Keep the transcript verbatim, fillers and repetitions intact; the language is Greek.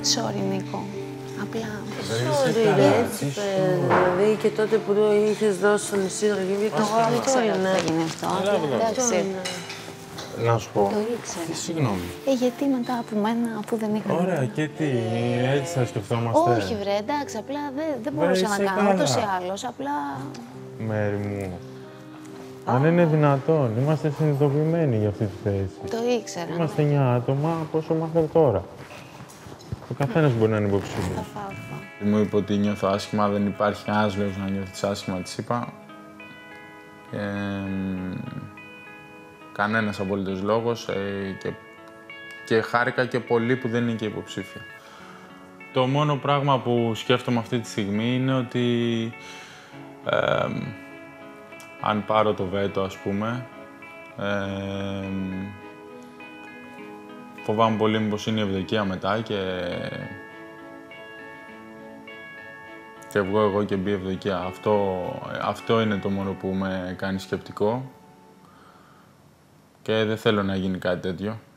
Sorry, Νίκο. Απλά... Sorry, ρε, έτσι πες. Δηλαδή και τότε που είχες δώσει τον Ισίδωρο, αυτό είναι. Θα γίνει αυτό. Εντάξει. Να σου πω. Το ήξερα. Συγγνώμη. Ε, γιατί μετά από μένα, αφού δεν είχα... Ωραία, και τι, έτσι θα σκεφτόμαστε. Όχι, βρε, εντάξει, απλά δεν, δεν μπορούσα να κάνω ούτως ή άλλως, απλά... Μέρη μου. Αν είναι δυνατόν, είμαστε συνειδητοποιημένοι για αυτή τη θέση. Το ήξερα. Είμαστε εννιά άτομα, πόσο μάθαμε τώρα. Ο καθένας μπορεί να είναι υποψήφιος. Θα φάω, θα φάω. Μου είπε ότι νιώθω άσχημα, δεν υπάρχει κανένας λόγος να νιώθεις άσχημα, της είπα. Ε, κανένας απολύτως λόγος ε, και, και χάρηκα και πολύ που δεν είναι και υποψήφια. Το μόνο πράγμα που σκέφτομαι αυτή τη στιγμή είναι ότι ε, αν πάρω το βέτο, ας πούμε, ε, φοβάμαι πολύ μήπως είναι η Ευδοκία μετά και και βγω εγώ και μπει η Ευδοκία. Αυτό, αυτό είναι το μόνο που με κάνει σκεπτικό και δεν θέλω να γίνει κάτι τέτοιο.